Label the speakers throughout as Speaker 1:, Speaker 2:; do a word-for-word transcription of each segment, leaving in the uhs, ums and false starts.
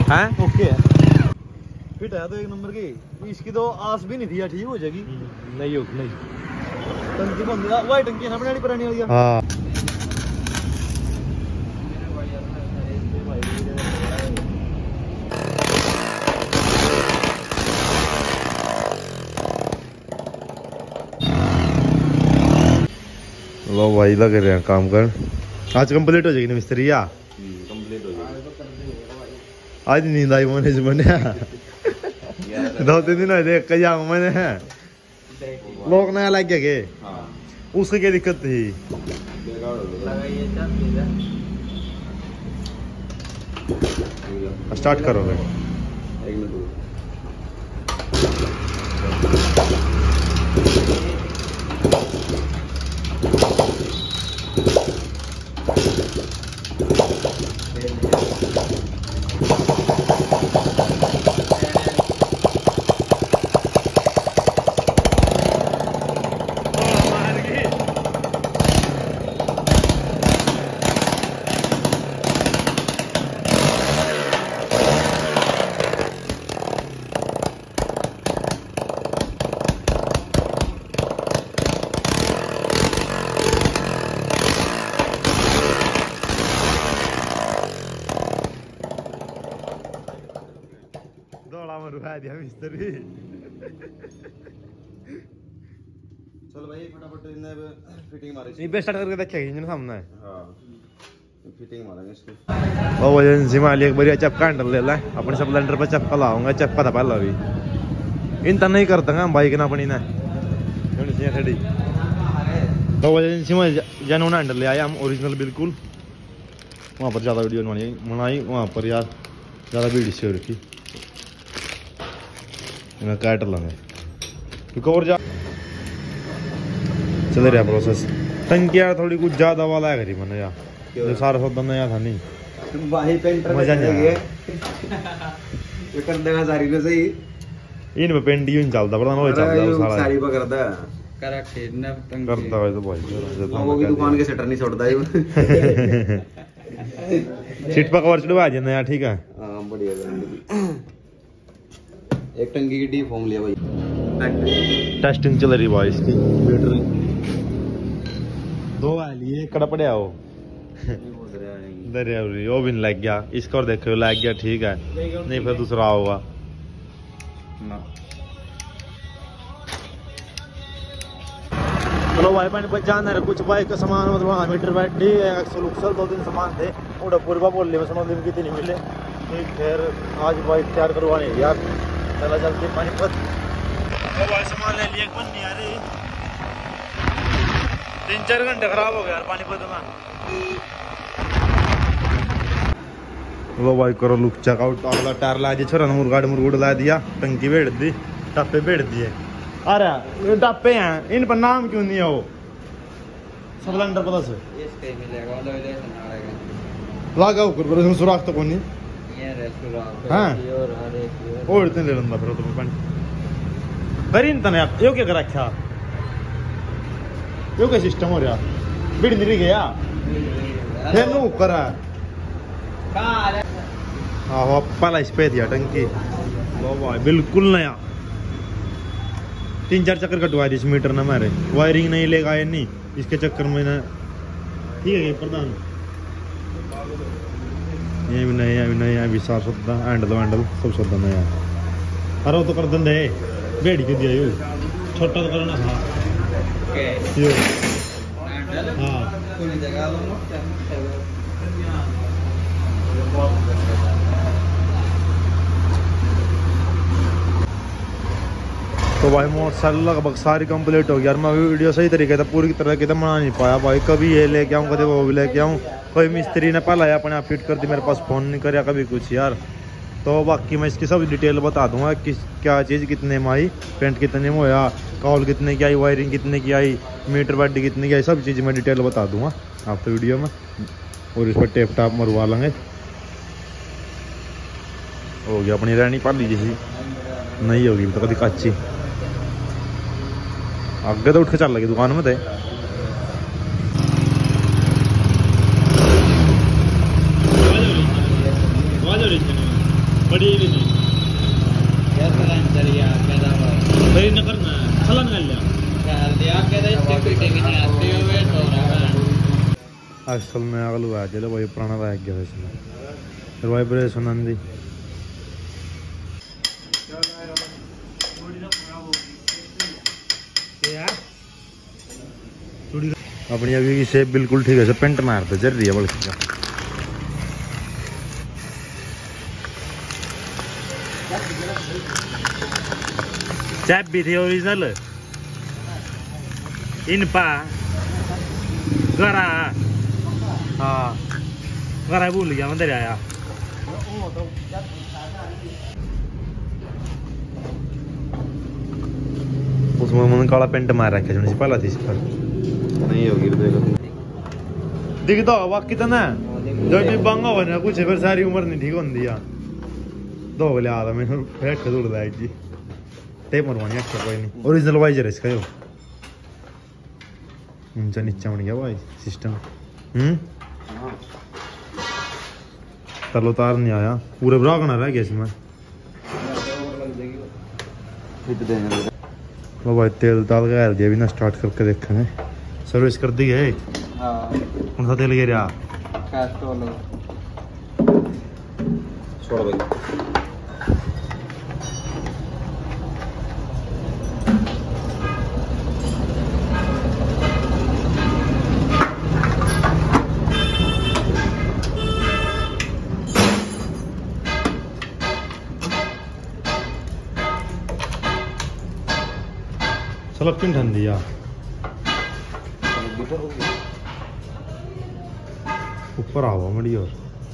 Speaker 1: हैं
Speaker 2: ओके है फिट है तो एक नंबर की। इसकी तो आस भी नहीं थी यार, ठीक हो जाएगी।
Speaker 1: नहीं हो नहीं
Speaker 2: टंकी बंद है वाई टंकी है ना बनानी पुरानी वाली।
Speaker 1: हाँ लो भाई लग रहे हैं काम कर। आज कंप्लीट हो जाएगी ना मिस्त्री या
Speaker 2: कंप्लीट हो जाएगी।
Speaker 1: आज नींद आई मैंने जो बने दो तीन दिन देख के जाऊँ मैंने लोग नया लग गया के उसकी क्या दिक्कत थी। स्टार्ट करो भाई। दिया मिस्त्री।
Speaker 2: चल भाई फटाफट इन्हें फिटिंग मारे।
Speaker 1: ये बेस्ट स्टार्ट करके देखेगा इंजन सामने है।
Speaker 2: हां फिटिंग मारेंगे इसकी।
Speaker 1: वो एजेंसी वाली एक बढ़िया चक्का हैंडल ले ला अपने स्प्लेंडर पे चक्का लाऊंगा। चक्का था पहला भी इन तो नहीं करता बाइक ना अपनी ने खड़ी। तो एजेंसी में जेन्युइन हैंडल ले आया हम ओरिजिनल बिल्कुल। वहाँ पर ज़्यादा वीडियो बनाई बनाई वहाँ पर यार ज़्यादा वीडियो शेयर की मैं काट लांगे क्योंकि और जा चले रहा प्रोसेस। टंकी यार थोड़ी कुछ ज़्यादा वाला है घरी मैंने यार जो सारा सौदा नया था नहीं
Speaker 2: भाई पेंटर
Speaker 1: मजा नहीं आया
Speaker 2: ये कर देगा सारी ने सही
Speaker 1: इन पे पेंट यूं चलता पता ना वो चलता सारा
Speaker 2: सारी पकड़ता
Speaker 3: करेक्ट ना टंकी
Speaker 1: करता है तो भाई
Speaker 2: वो भी दुकान के शटर नहीं छोड़ता है
Speaker 1: सीट पर कवर चढ़वा देना यार ठीक है।
Speaker 2: हां बढ़िया एक टंकी की डी फॉर्म लिया भाई।
Speaker 1: टेस्टिंग चल रही भाई इसकी बैटरी दो वाली है कड़ा पड़े आओ दरिया वो भी लग गया इसका और देखो लग गया ठीक है नहीं फिर दूसरा होगा ना। चलो भाई पानी पर जाना है कुछ बाइक का सामान मतलब मीटर बैटरी एक्सल उक्सल दो तीन सामान थे उड़ा पूर्वा बोल लिया सुनो दिन कितनी मिले ठीक फिर आज बाइक तैयार करवानी है यार। चला चलते पानीपत भाई सामान ले लिया कौन नहीं आ रही तीन चार घंटे खराब हो गया यार पानीपत में। लो भाई करो लुक चेकआउट अगला टायर ला दिया छोरा मुर्गाड़ मुर्गुड़ ला दिया टंकी बैठ दी टप्पे बैठ दिए। अरे ये टप्पे हैं इन पर नाम क्यों नहीं है वो स्प्लेंडर पता से लगा ऊपर सुराख तो कौन नहीं हाँ और इतने ले लंदा फिर तुम्हें पानी करीन तने आप यो क्या कर रखा यो क्या सिस्टम हो रहा बिड़ नहीं गया फिर नु करा हाँ वो पहला इस पे दिया टंकी लो भाई बिल्कुल नया तीन चार चक्कर कटवा दी इस मीटर ना मारे वायरिंग नहीं लेगा ये नहीं इसके चक्कर में ना ठीक है प्रधान ये भी नहीं भी नहीं भी साफ सुथरा हैंडल हैंडल सब सुथरा नया। अरे वो तो कर दे बेड़ी के दिया यो छोटा तो करना था यो हाँ तो भाई मोटरसाइकिल लगभग सारी कंप्लीट हो गई यार। मैं वीडियो सही तरीके से पूरी तरह की तो बना नहीं पाया भाई। कभी ये लेके आऊँ कभी वो भी लेके आऊँ कोई मिस्त्री ने पहला अपने आप फिट कर दी मेरे पास फ़ोन नहीं कराया कभी कुछ यार। तो बाकी मैं इसकी सब डिटेल बता दूंगा किस क्या चीज़ कितने में आई पेंट कितने में होया कॉल कितने की आई वायरिंग कितने की आई मीटर बड्डी कितने की आई सब चीज़ मैं डिटेल बता दूंगा आपको वीडियो में। और इस पर टेप टाप मरवा लेंगे। हो गया अपनी रहनी पाली जैसी नहीं होगी तो कभी कच्ची आगे तो उठ के चल लगी दुकान में थे। बड़ी भी नहीं
Speaker 3: कैसा लाइन चलिए आप कैसा बात
Speaker 1: बड़ी न करना है छलन कर लिया
Speaker 3: कर दिया कैसा इतने पीटे भी नहीं आते हुए तो रहा
Speaker 1: असल में अगलू आ चलो भाई पुराना रह गया इसमें फिर वाइब्रेशन आंदी अपनी अभी की शेप बिल्कुल ठीक है पेंट मारते चल रही है बल्कि का चैप भी थी ओरिजिनल इन पा गरा हाँ गरा भूल गया मंदिर आया उसमें मैंने काला पेंट मार रखा है पहला थी इस पर
Speaker 2: नहीं होगी
Speaker 1: दिखता होगा बाकी तो ना जब भी बंगा होना कुछ फिर सारी उम्र नहीं ठीक होती है दो गले आ मैंने फेंक के दूर लाएगी टेप मरवानी अच्छा कोई नहीं ओरिजिनल वाइजर है इसका यो ऊंचा नीचा बन गया भाई सिस्टम हम्म तलो तार नहीं आया पूरे ब्रागना रह गया इसमें वो भाई तेल ताल का दिया भी ना स्टार्ट करके देखेंगे सर्विस कर दी है
Speaker 3: हाँ
Speaker 1: कौन सा तेल गिरा
Speaker 3: कैस्ट्रोल
Speaker 2: छोड़ भाई
Speaker 1: सलग क्यों ठंडी यार ऊपर आओ मड़ी और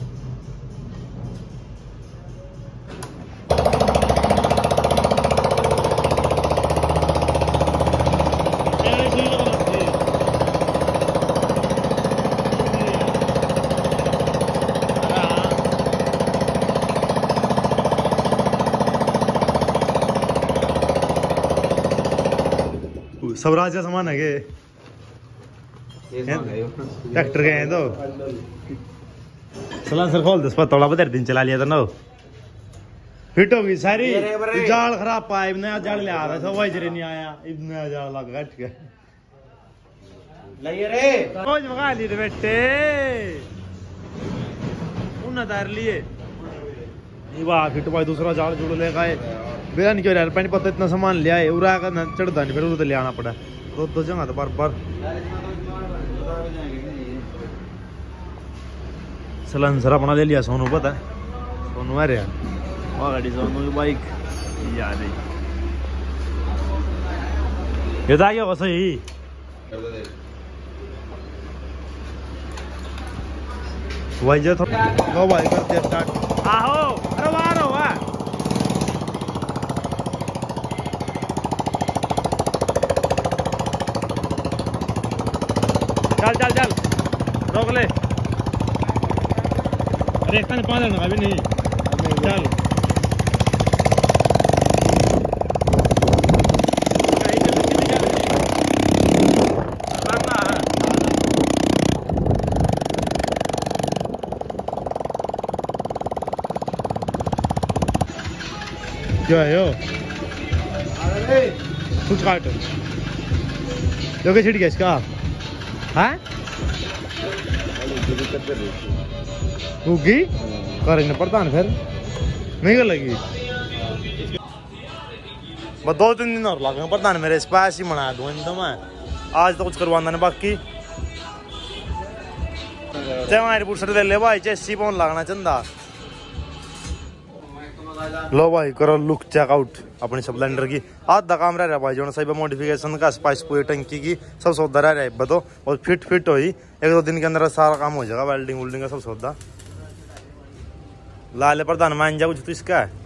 Speaker 1: स्वराज का सामान है के ट्रैक्टर गए हैं तो सलान सर खोल दस थोड़ा बदर दिन चला लिया था ना फिट होगी सारी जाल खराब पाया नया जाल ले आ रहा था वाइजर नहीं आया नया जाल लगा कट के
Speaker 3: लाइए रे
Speaker 1: रोज मंगा लिए थे बेटे उन्हें तार लिए वाह फिट भाई दूसरा जाल जुड़ ले गए बेरा नहीं क्यों यार पानी पत्ता इतना सामान ले आए उरा का चढ़ता नहीं फिर उधर ले आना पड़ा दो दो जगह तो बार बार सलांसर अपना ले लिया सोनू पता है सोनू आ रहा और गाड़ी सोनू की बाइक याद है ये था क्या सही वाइजर थोड़ा नो भाई करते स्टार्ट आहो अरे वाह रो वाह चल चल चल रोक ले अरे इतना पाँच लगा अभी नहीं चल क्या है यो कुछ काट जो के छिड़ गया इसका हाँ होगी करेंगे प्रधान फिर नहीं कर लगी बस दो तीन दिन और लगेंगे प्रधान मेरे स्पाइस ही बना दूँ तो मैं आज तो कुछ करवाना नहीं बाकी चाहे हमारी पुरसर दे ले भाई चेसी पौन लगना चंदा लो भाई करो लुक चेकआउट अपनी स्प्लेंडर की आधा काम रह रहा भाई जो सही मॉडिफिकेशन का स्पाइस पूरी टंकी की सब सौदा रह रहा है बतो और फिट फिट हुई एक दो दिन के अंदर सारा काम हो जाएगा वेल्डिंग वुल्डिंग का सब सौदा लाल प्रधान मान जा कुछ तो इसका है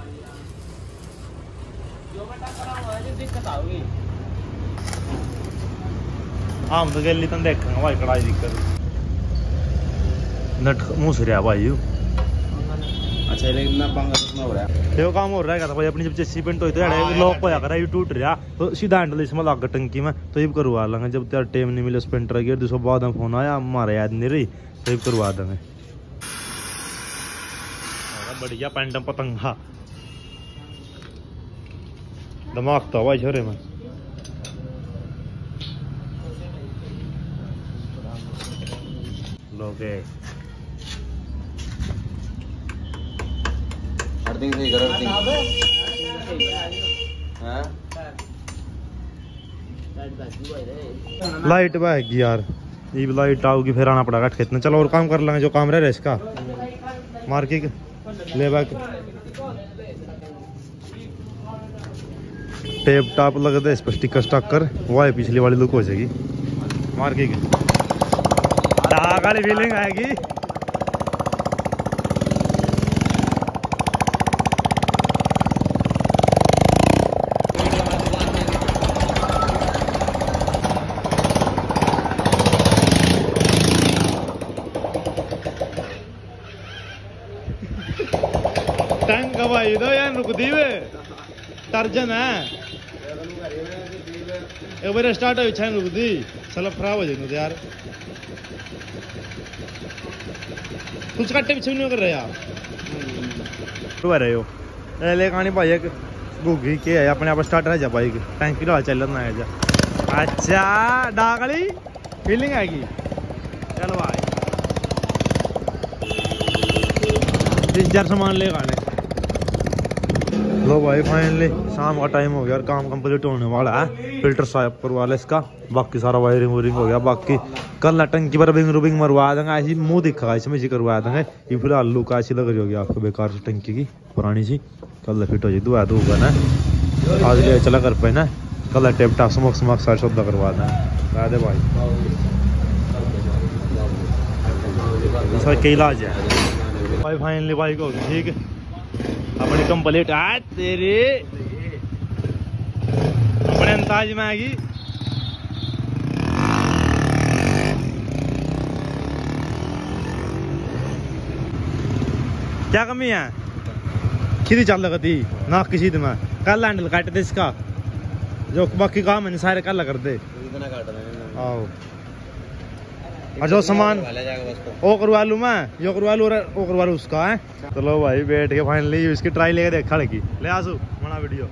Speaker 1: हाँ तो गली तुम देखेंगे भाई कड़ाई दिक्कत नट मुँह से रहा भाई
Speaker 3: अच्छा लेकिन ना पंगा कितना हो रहा है
Speaker 1: ये काम हो रहा है भाई अपनी जब जैसी पेंट होती है लॉक हो जाकर ये टूट रहा तो सीधा हैंडल इसमें लग टंकी में तो ये करवा लेंगे जब तेरा टाइम नहीं मिले स्पेंटर गिर दूसरा बाद में फोन आया हमारा याद नहीं रही तो ये करवा देंगे बढ़िया पैंटम पतंगा दिमाग तो हवा छोरे में। लोगे
Speaker 2: अर्थिंग सही कर अर्थिंग हां
Speaker 1: लाइट बहेगी यार, ये भी लाइट आओगी फिर आना पड़ेगा खेत में। चलो और काम कर लेंगे जो काम रह रहा है इसका, मार्किंग ले बैक टेप टाप लगा दे इस पर, स्टिकर स्टकर वो है पिछली वाली लुक हो जाएगी। मार्किंग वाली फीलिंग आएगी। टंग भाई दो यार रुक दी वे टर्जन है एक बार स्टार्ट हो छान रुक दी साला खराब हो जाएगा यार। कुछ कट्टे पीछे नहीं कर रहे यार तो रहे हो ले कहानी भाई एक भूगी के है अपने आप स्टार्ट रह जा बाइक टैंकी डाल चल ना जा। अच्छा डागली फीलिंग आएगी। चलो भाई तीन चार सामान ले गाने। लो भाई फाइनली शाम का टाइम हो गया और काम कंप्लीट होने वाला है। फिल्टर साफ करवा ले इसका, बाकी सारा वायरिंग वोयरिंग हो गया। बाकी कल टंकी पर रबिंग रुबिंग मरवा देंगे, ऐसी मुंह दिखा इसमें जी करवा देंगे। ये फिलहाल लुक ऐसी लग रही होगी आपको बेकार से टंकी की पुरानी सी। कल फिट हो जाए दुआ दूगा ना आज ले चला कर पाए ना। कल टेप टाप स्मोक स्मोक सारा सौदा करवा दें दे भाई। इसका क्या इलाज है भाई। फाइनली बाइक होगी ठीक है अपनी कंप्लीट आ तेरे अपने अंदाज में आएगी। क्या कमी है किसी चल लगती ना किसी में कल हैंडल काट दे इसका जो बाकी काम है सारे कल कर दे। आओ और जो सामान वो करवा लूँ मैं यो करवा लूँ वो करवा लूँ उसका है। चलो भाई बैठ के फाइनली इसकी ट्राई लेके देखा लगी ले आसू बना वीडियो।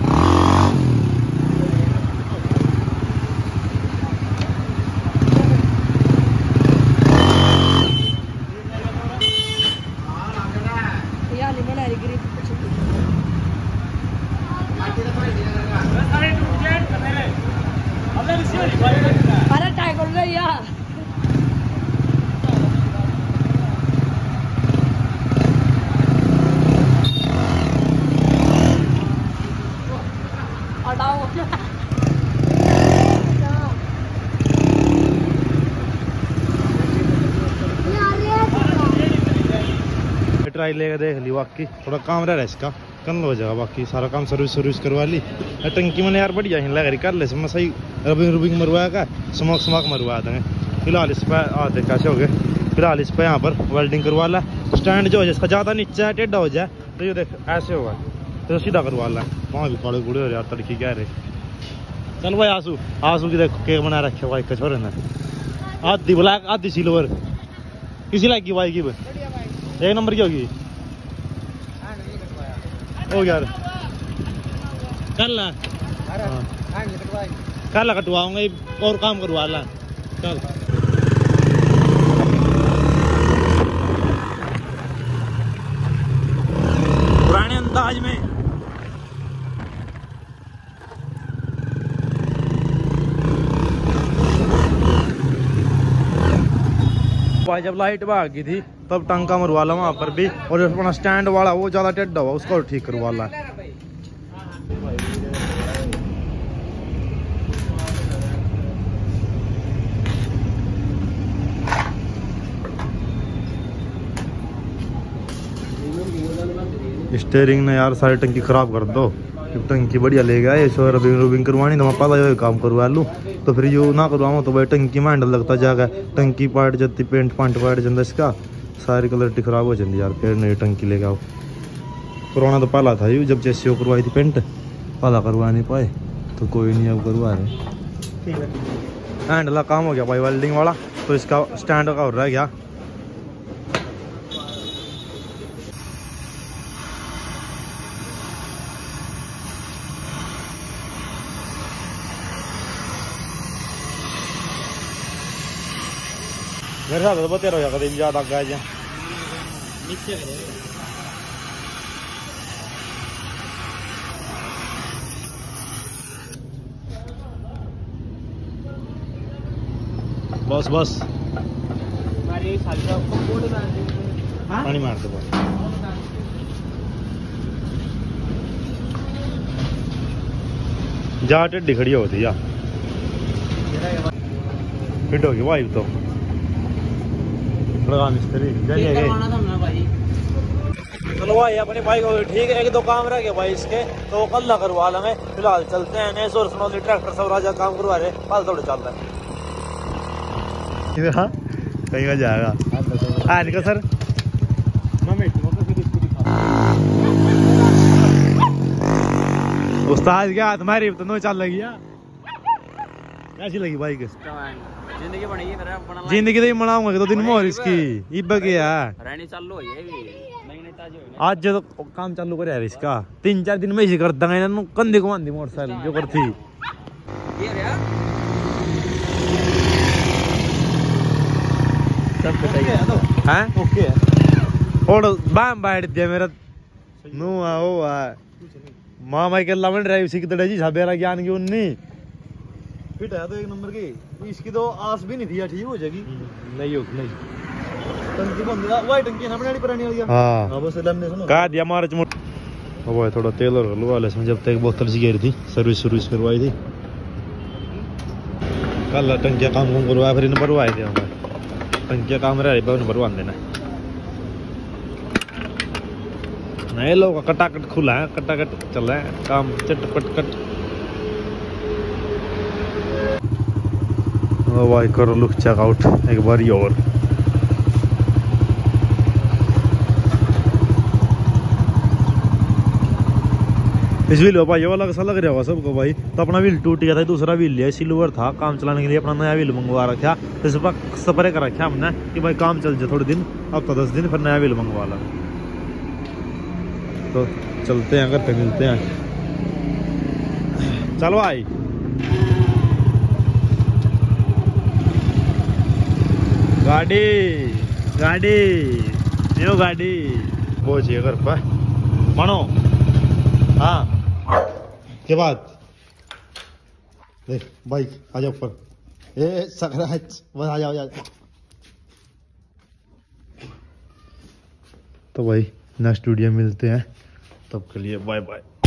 Speaker 4: अरे ट्राई कर लो यार
Speaker 1: ट्राई लेकर देख ली बाकी थोड़ा काम रह रहा है इसका कल हो जाएगा। बाकी सारा काम सर्विस सर्विस करवा ली। टंकी मैंने यार बढ़िया हिला कर कर ले मैं सही रबिंग रुबिंग मरवाया का स्मोक स्मोक मरवा देंगे। फिलहाल इस पर आधे कैसे हो गए। फिलहाल इस पर यहाँ पर वेल्डिंग करवा ला। स्टैंड जो हो जाए इसका ज़्यादा नीचे है टेढ़ा हो जाए तो ये देख ऐसे होगा तो सीधा करवा ला। वहाँ भी पड़े बूढ़े हो यार तड़की कह रहे। चल भाई आंसू आंसू की देखो केक बना रखे भाई कछोरे ने आधी ब्लैक आधी सिल्वर किसी लाइक की भाई की एक नंबर की होगी हो यार कल ला कल ला कटवाऊंगा और काम करवा ला। चल पुराने अंदाज में भाई जब लाइट भाग गई थी तब टंका मरवा ला वहाँ पर भी और जो अपना स्टैंड वाला वो ज़्यादा टेढ़ा हुआ उसको ठीक करवा ला। स्टेयरिंग ने यार सारी टंकी खराब कर दो। जब टंकी बढ़िया ले गया ये रबिंग रुबिंग करवानी तो मैं पता जो काम करवा लूँ तो फिर यो ना करवाऊँ तो भाई टंकी में हैंडल लगता जाएगा टंकी पाट जाती पेंट पांट पाट जाता इसका सारी कलर खराब हो जाती यार। फिर नई टंकी लेके आओ। पुराना तो पहला था यू जब जैसे वो करवाई थी पेंट पहला करवा नहीं पाए तो कोई नहीं अब करवा रहे। हैंडल काम हो गया भाई वेल्डिंग वाला तो इसका स्टैंड का हो रहा है क्या मेरे साथ तो तेरह हो जाएगा दिन ज्यादा गया जा
Speaker 3: नीचे करो
Speaker 1: बस बस
Speaker 3: हमारी साली का कोड डाल दे हां
Speaker 1: पानी मार दे बस जा टेढ़ी खड़ी होती या फिट होगी वाइफ तो लगा मिस्त्री जानिए गए
Speaker 3: करवाना था ना भाई।
Speaker 1: चलो भाई अपने भाई को ठीक है, एक दो काम रह गए भाई इसके तो वो कल करवा लेंगे। फिलहाल चलते हैं नए सोर सुनौली ट्रैक्टर सब राजा काम करवा रहे पाल थोड़े चल रहे हैं कहीं का जाएगा आज का सर उस्ताद क्या तुम्हारी तो नो चल लगी कैसी लगी बाइक?
Speaker 3: जिंदगी बनी है मेरा बना
Speaker 1: जिंदगी तो ही मनाऊंगा दो दिन मोर इसकी इब गया
Speaker 3: रहनी चालू है ये भी नई नई ताजी हो
Speaker 1: आज जो तो काम चालू करे यार इसका तीन चार दिन में इसी कर देंगे इन्होंने कंधे को बांधी मोटरसाइकिल जो करती
Speaker 3: ये रे
Speaker 2: सब सही है तो
Speaker 1: हैं
Speaker 2: ओके है
Speaker 1: और बाम बैठ दिया मेरा नो आओ आ मामा के लवन ड्राइव सीख दे जी साबेरा ज्ञान की उन्नी
Speaker 2: फिट है तो एक नंबर की इसकी तो आस भी नहीं थी यार ठीक हो जाएगी
Speaker 1: नहीं हो नहीं
Speaker 2: टंकी बंद है वाइट टंकी ना बनानी पुरानी वाली
Speaker 1: हां
Speaker 2: हां बस लेमने सुनो
Speaker 1: का दिया मार्च मोट अब भाई थोड़ा तेल और लगा ले जब तक बोतल सी गिरी थी सर्विस सर्विस करवाई थी कल टंकिया काम काम करवाया फिर इन भरवाए थे हम टंकिया काम रह रही पर भरवा देना नए लोग कटाकट खुला है कटाकट चल रहा है काम चटपट कट ओ भाई करो लुक चेकआउट एक बार और इस व्हील भाई ये वाला कैसा लग रहा होगा सबको भाई तो अपना व्हील टूट गया था दूसरा व्हील लिया सिल्वर था काम चलाने के लिए अपना नया व्हील मंगवा रखा तो इस पर स्प्रे कर रखा हमने कि भाई काम चल जाए थोड़े दिन अब तो दस दिन फिर नया व्हील मंगवा ला तो चलते हैं घर पे मिलते हैं चलो भाई गाड़ी गाड़ी न्यू गाड़ी पहुंचिए घर पर मानो हाँ के बाद देख बाइक आ जाओ ऊपर ए सकराज बस आ जाओ, आ जाओ तो भाई नेक्स्ट वीडियो मिलते हैं तब के लिए बाय बाय।